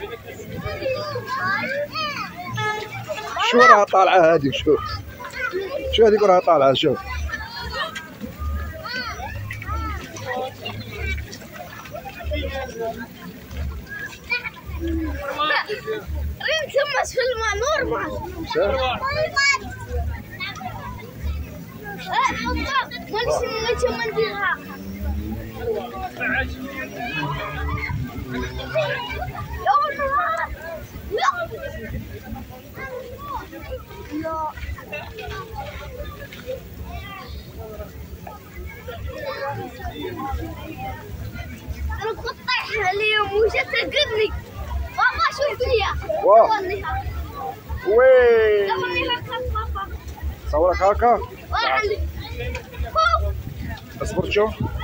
شو راها طالعة هذيك؟ شو هذيك راها طالعة؟ شوف ريم تمس في الماء نورمال. انا كنت طايحة اليوم وجت تقدني. بابا شوف لي. وي صورني هكا بابا. صورك هكا؟ عندي. اصبر شوف